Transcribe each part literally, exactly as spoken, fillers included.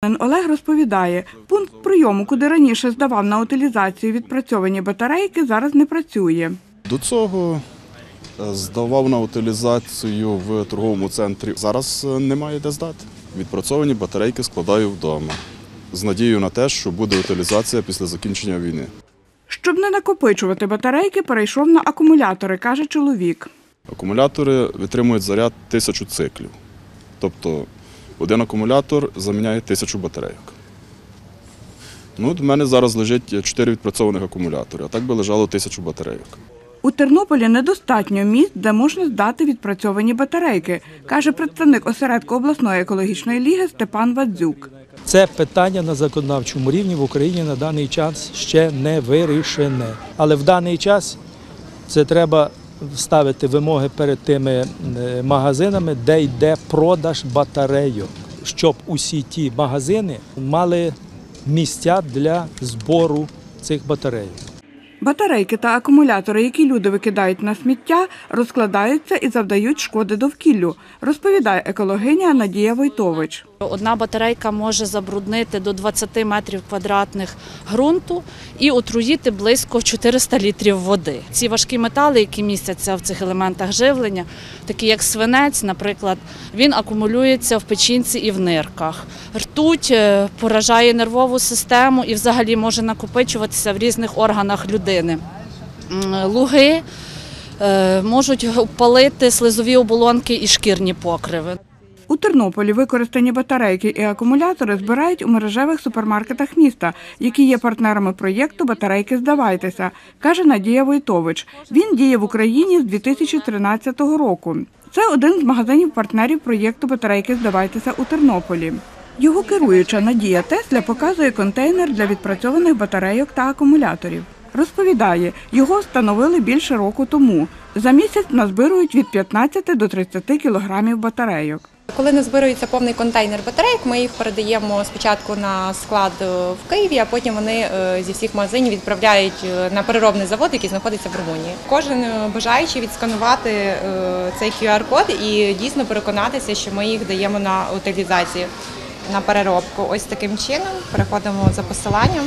Олег розповідає, пункт прийому, куди раніше здавав на утилізацію відпрацьовані батарейки, зараз не працює. До цього здавав на утилізацію в торговому центрі. Зараз немає де здати. Відпрацьовані батарейки складаю вдома. З надією на те, що буде утилізація після закінчення війни. Щоб не накопичувати батарейки, перейшов на акумулятори, каже чоловік. Акумулятори витримують заряд тисячу циклів. Тобто один акумулятор заміняє тисячу батарейок. Ну, в мене зараз лежить чотири відпрацьованих акумулятори, а так би лежало тисячу батарейок. У Тернополі недостатньо місць, де можна здати відпрацьовані батарейки, каже представник осередку обласної екологічної ліги Степан Вадзюк. Це питання на законодавчому рівні в Україні на даний час ще не вирішене. Але в даний час це треба ставити вимоги перед тими магазинами, де йде продаж батарейок, щоб усі ті магазини мали місця для збору цих батарейок. Батарейки та акумулятори, які люди викидають на сміття, розкладаються і завдають шкоди довкіллю, розповідає екологиня Надія Войтович. Одна батарейка може забруднити до двадцяти метрів квадратних ґрунту і отруїти близько чотириста літрів води. Ці важкі метали, які містяться в цих елементах живлення, такі як свинець, наприклад, він акумулюється в печінці і в нирках. Ртуть поражає нервову систему і взагалі може накопичуватися в різних органах людини. Луги можуть палити слизові оболонки і шкірні покриви. У Тернополі використані батарейки і акумулятори збирають у мережевих супермаркетах міста, які є партнерами проєкту «Батарейки, здавайтеся», каже Надія Войтович. Він діє в Україні з дві тисячі тринадцятого року. Це один з магазинів-партнерів проєкту «Батарейки, здавайтеся» у Тернополі. Його керуюча Надія Тесля показує контейнер для відпрацьованих батарейок та акумуляторів. Розповідає, його встановили більше року тому. За місяць назбирують від п'ятнадцяти до тридцяти кілограмів батарейок. Коли назбирується повний контейнер батарейок, ми їх передаємо спочатку на склад в Києві, а потім вони зі всіх магазинів відправляють на переробний завод, який знаходиться в Румунії. Кожен бажаючий відсканувати цей ку ар код і дійсно переконатися, що ми їх даємо на утилізацію, на переробку. Ось таким чином переходимо за посиланням.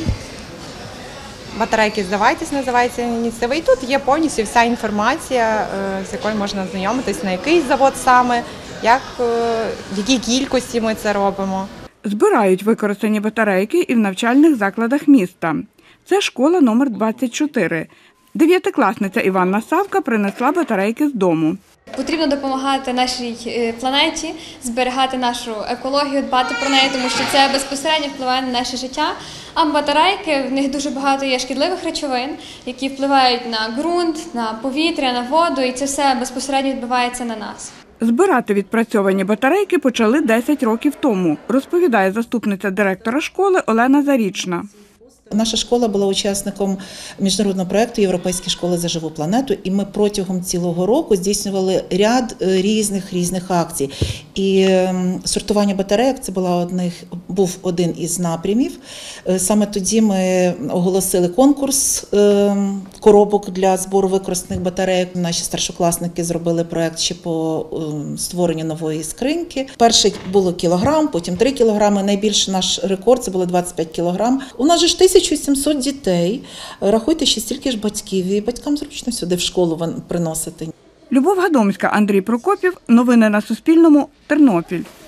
«Батарейки, здавайтесь» називається ініціатива. І тут є повністю вся інформація, з якою можна ознайомитись, на який завод саме, як, в якій кількості ми це робимо. Збирають використані батарейки і в навчальних закладах міста. Це школа номер двадцять чотири. Дев'ятикласниця Іванна Савка принесла батарейки з дому. Потрібно допомагати нашій планеті, зберігати нашу екологію, дбати про неї, тому що це безпосередньо впливає на наше життя. А батарейки, в них дуже багато є шкідливих речовин, які впливають на ґрунт, на повітря, на воду, і це все безпосередньо відбувається на нас. Збирати відпрацьовані батарейки почали десять років тому, розповідає заступниця директора школи Олена Зарічна. Наша школа була учасником міжнародного проєкту «Європейські школи за живу планету», і ми протягом цілого року здійснювали ряд різних різних акцій. І сортування батарейок – це була одних, був один із напрямів. Саме тоді ми оголосили конкурс коробок для збору використаних батарейок. Наші старшокласники зробили проєкт ще по створенню нової скриньки. Перший було кілограм, потім три кілограми. Найбільший наш рекорд – це було двадцять п'ять кілограм. У нас же ж тисяча сімсот дітей. Рахуйте, ще стільки ж батьків. І батькам зручно сюди в школу приносити. Любов Гадомська, Андрій Прокопів. Новини на Суспільному. Тернопіль.